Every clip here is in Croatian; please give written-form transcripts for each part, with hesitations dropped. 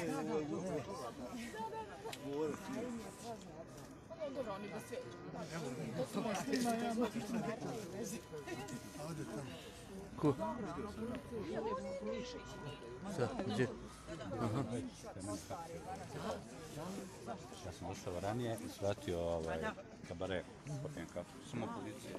Ko? Sad, gdje? Ja sam došao ranije i shvatio kabare, popijem kafu. Samo policija.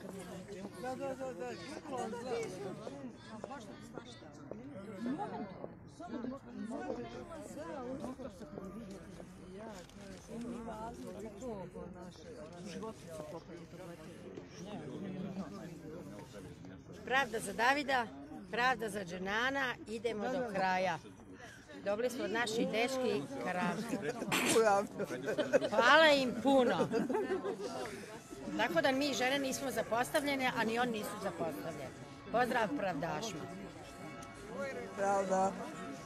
Pravda za Davida, pravda za Dženana, idemo do kraja. Dobili smo od naših dečki karamel. Hvala im puno. Tako da mi žene nismo zapostavljene, a ni oni nisu zapostavljeni. Pozdrav pravdašma. Pravda.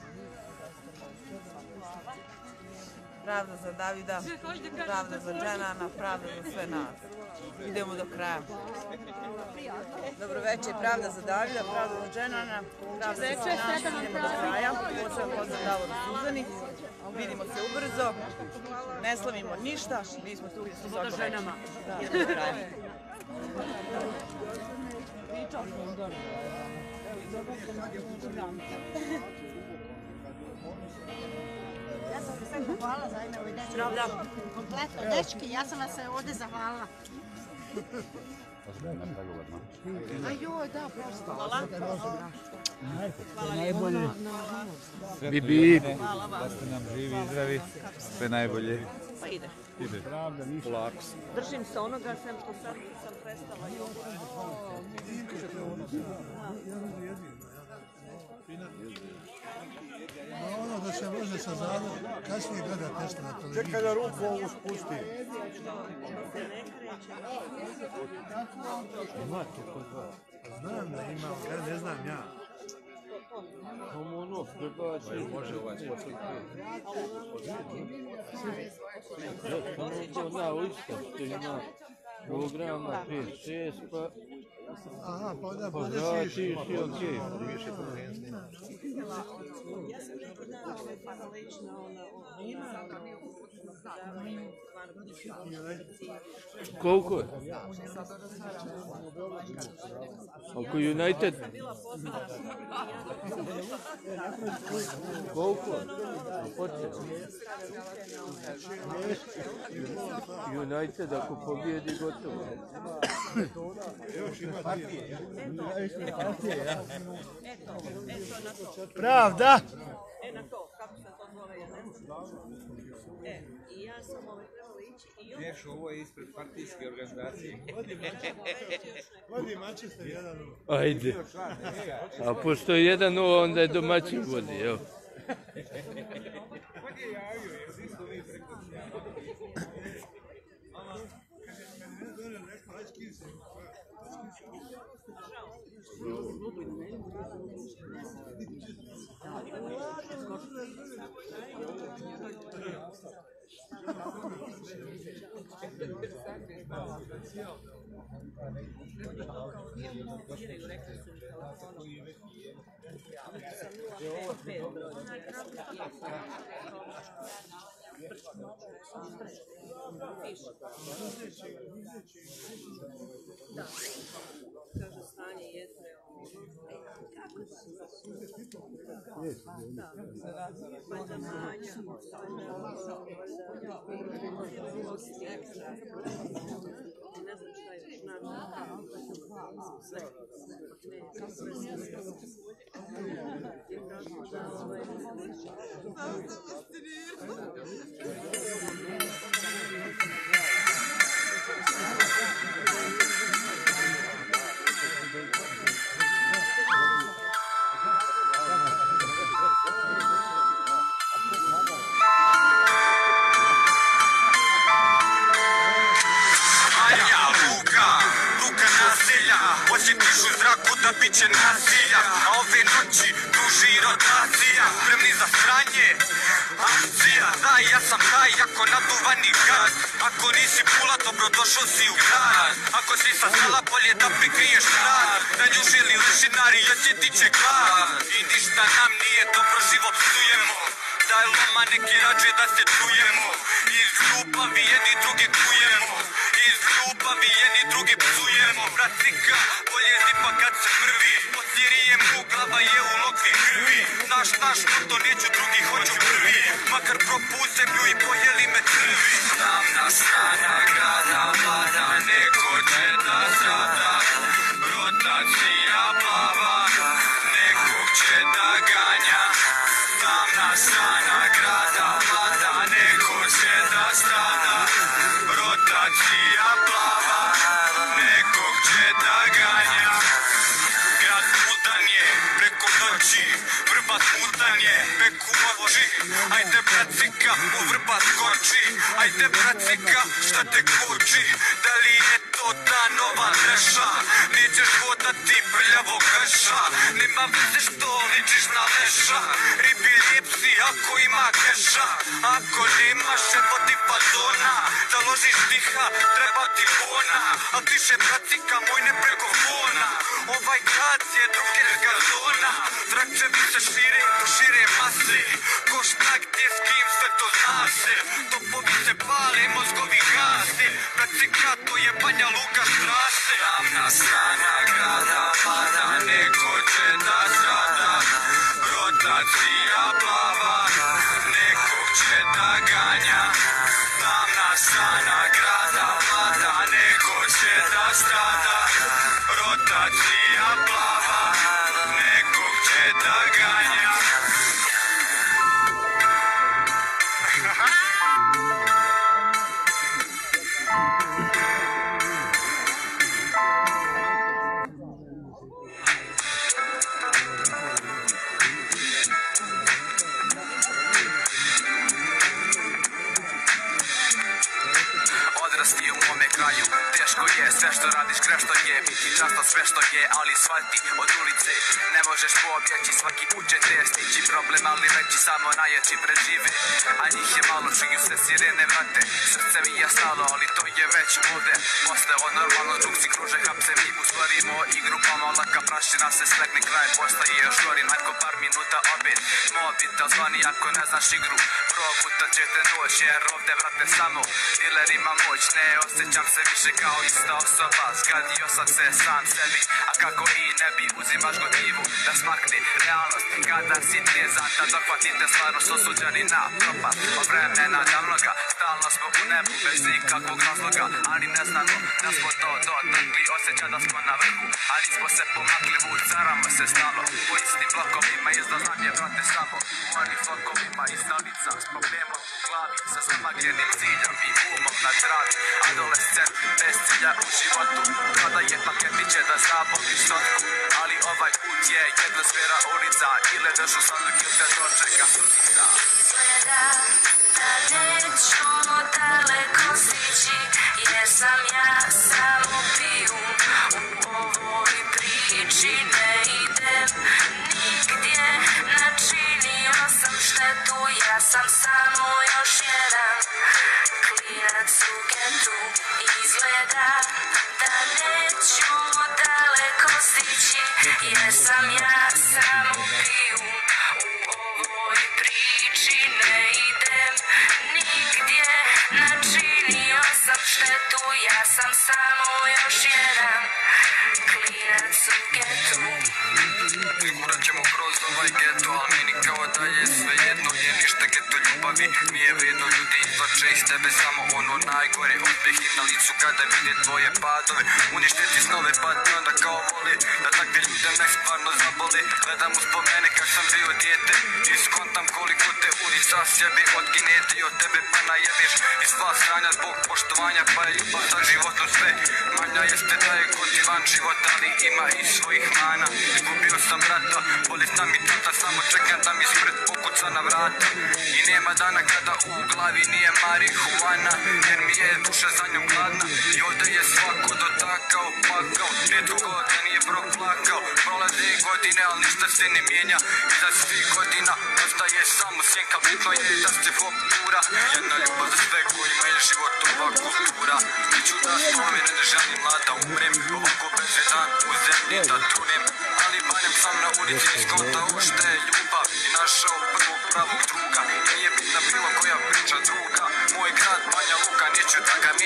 Pravda za Davida, pravda za Dženana, pravda za sve nas. Idemo do kraja. Dobro večer, pravda za Davida, pravda za Dženana, pravda za sve nas. Idemo do kraja. Pozdrav Davor Suzani. Vidimo se ubrzo. Ne slavimo ništa. Mi smo tu gdje su svako večer. Idemo do kraja. Ja sam se sve zahvala za ime ovoj dečki. Kompletno dečki, ja sam vas ovdje zahvalila. Ozbiljno pregovorno. Ajoj, da, prosto. Hvala najbolje. Bibi, da ste nam živi i zdravi, sve najbolje. Pa ide. Ide. Polako se. Držim se onoga, sem što sad sam prestala i Ono da se može sa zada, kasnije gledati nešto na televiziji. Čekaj da ruku ovu spusti. Znam da ima, ja ne znam ja. Može ovaj sport. Ima programa 5-6, pa... Aha, pa da vratiš i okej. Koliko je? Oko United? Koliko je? United ako pobijedi gotovo. Pravda! na to, kako se to zove, ja ne znam. I ja sam trebala ići i on... Neš, ovo je ispred partijske organizacije. Vodi Manchester 1-0. Ajde. A pošto je 1-0, onda je domaćin vodi, evo. Vodi je javio, jer svi su vi preko Da, kaže stanje jezme valjda manja, ne znam šta je osjetiš u zraku da bit će nasilja, a ove noći duži rotacija, spremni za stranje, akcija. Da, ja sam taj jako naduvani gad, ako nisi pula dobrodošao si u grad, ako si sa sela bolje da prikriješ rad, da njužili lešinari osjetit će glad i ništa nam nije dobro, život psujemo, da daj loma, neki rađe da se čujemo. Iz ljubavi jedni drugi kujemo, iz ljubavi jedni drugi psujemo. Bracika, bolje zipa kad se mrvi, od sirije mu glava je u lokvi krvi. Naš moto neću drugi, hoću prvi, makar propusem nju i pojeli me crvi. Tamna strana grada vlada, neko će da strada. Rotacija plava, nekog će da ganja. Tamna strana grada vlada, neko će da strada. Rotacija plava, nekog će da ganja. Grad mutan je, preko noći, vrba mutan je, peku oči. Ajde bracika, u vrba skoči, ajde bracika, šta te koči? Da li je to ta nova reša? Nećeš vodati prljavo gaša, nema veze što ličiš na leša. Ribi lijep si ako ima keša, ako nemaš evo ti fazona. Da ložiš stiha, treba ti bona, a piše bracika moj ne preko fona. Ovaj grad je drugerska zona, zračevi se šire mase. Ko šta gdje s kim sve to zna se, topovi se pale, mozgovi gase. Bracika to je Banja Luka strase. Tamna strana grada vlada, neko će da strada. Rotacija plava, nekog će da ganja. Tamna strana grada vlada, neko će da strada. Rotacija plava, nekog će da ganja. Odrasti u mome kraju, teško je, sve što radiš grešto je, biti často sve što je, ali shvati od ulice ne možeš pobjeći, svaki put će te stići problem, ali veći samo najjači prežive, a njih je malo, čuju se sirene vrate, srce mi je stalo, ali to je već ovde, postao normalno, džuksi kruže, hapse mi usporimo igru, pomolaka prašina se slegne, kraj postaje još gori, nakon par minuta opet mobitel zvoni ako ne znaš igru, progutat ćete noć, jer ovde vrate samo diler ima moć, ne osjećam se više kao ista osoba, zgadio sam se sam sebi, a kako i ne bi, uzimaš gotivu da smakne realnost, kada si trijezan da dohvatite stvarnost, osuđeni na propast od vremena davnoga, stalno smo u nebu bez nikakvog razloga, ali ne znamo da smo to dotakli, osjeća da smo na vrhu, ali smo se pomakli, vucaramo se stalo, po istim blokovima izlaz nam je brate samo, u onih flokovima iz ulica, s problemom u glavi, sa zamagljenim ciljom i umom na travi, adolescent bez cilja u životu, kada je paketiće da zaboli stotku, ali ovaj put je jednosmjera ulica, ili veš u sanduk ili te dočeka sudica. Izgleda da nećemo daleko stići, jer sam ja samo pijun u ovoj priči, ne idem nigdje, načinio sam štetu, ja sam samo još jedan klinac u getu. Izgleda da nećemo daleko stići, jer sam ja samo pijun u ovoj priči, ne idem nigdje, načinio sam štetu, ja sam samo još jedan klinac u getu. Gurat ćemo kroz ovaj geto, ali meni kao da je sve jedno, je ništa geto ljubavi, nije vredno, ljudi izvlače iz tebe samo ono najgore, osmijeh na licu kada vide tvoje padove, uništiti snove pa ti onda kao vole, da takve ljude me stvarno zabole, gledam uz pomene kak sam bio dijete, i skontam koliko te ulica sebi odginete i od tebe pa najebeš, i sva stranja zbog poštovanja pa je ljubav sa životom sve, manja jeste da je kultivan život, ali ima i svojih mana, izgubio sam brata, bolesna mi tata, samo čekam da mi smrt pokuca na vrata, i nema dana kada u glavi nije marihuana, jer mi je duša za njom gladna, i ovdje je svako dotakao, pakao, netko god da nije proplakao, prolaze godine, ali ništa se ne mijenja, iza svih godina ostaje samo sjenka, bitno je da se popura, jedna ljubav za sve kojima je život ova kultura, neću da spomene, ne želim mlada umrem, ovako bezvedan u zemlji da trunem, ali barem sam na ulici iskonta ušte je ljubav i našao prvog pravog druga,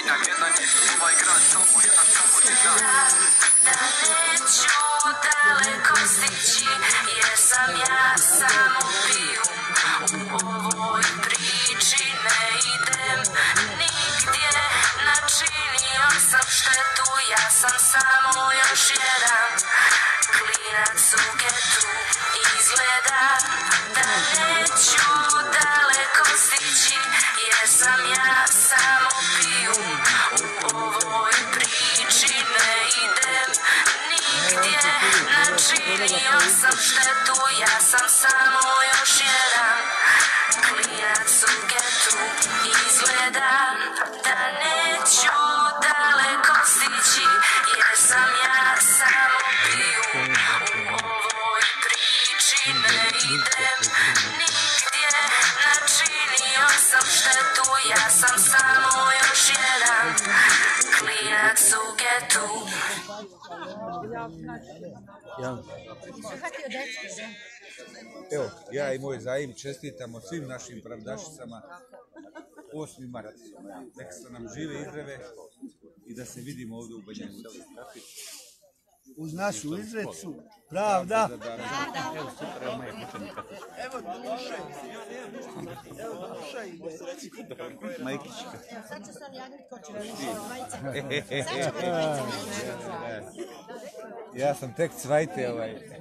zemlja, jedan je ovaj grad, samo jedan, samo jedan. Da neću daleko stići, jer sam ja samo pijun. U ovoj priči ne idem nigdje, načinio sam štetu, ja sam samo još jedan klinac u getu. Izgleda da neću daleko stići, jer sam ja samo pijun. U ovoj priči ne idem nigdje, načinio sam štetu, ja sam samo još jedan klinac u getu. Izgleda da neću daleko stići, jer sam ja samo pijun. U ovoj priči ne idem nigdje, načinio sam štetu, ja sam samo još jedan klinac u getu. Evo, ja i moj Zaim čestitamo svim našim pravdašicama 8. mart. Neka se nam žive i zdrave i da se vidimo ovdje u Banja Luci. Uz našu izrecu, pravda. Evo duša. Evo duša ide. Majkićka. Sad ću sam javiti ko će majica. Sad ću biti majica. Ja sam tek cvajte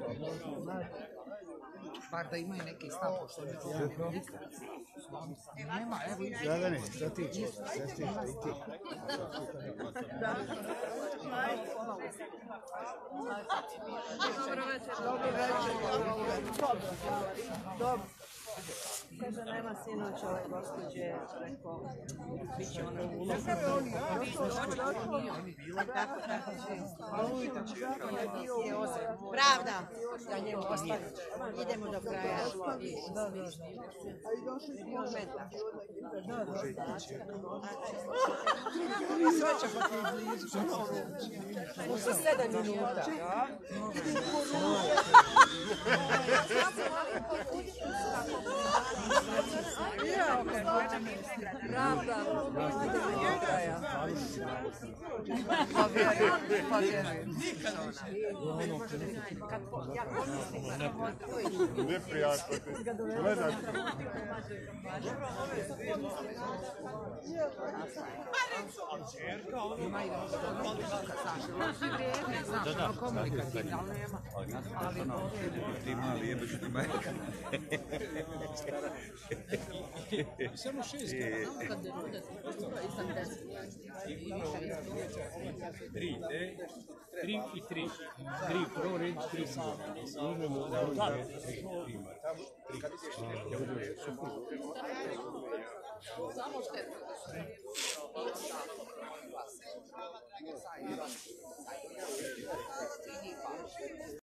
Bar da imaju neki stav, što je nema, evo i Dragane, šta ti? Dobro večer. Dobro. Kaže, nema sinoć ove gospođe, rekao, bit će ono ulogu. Pravda. Idemo do kraja. Za 7 minuta. Pravda, idemo do kraja. Pa vjerujem. Neprijatno. Gledaj. Ti mali jebeš ti majka. samo 6 kad je rodet, i sam 10. 3 i 3. 3 prvo red, 3 samo. Uzmemo da 3. Samo štetno.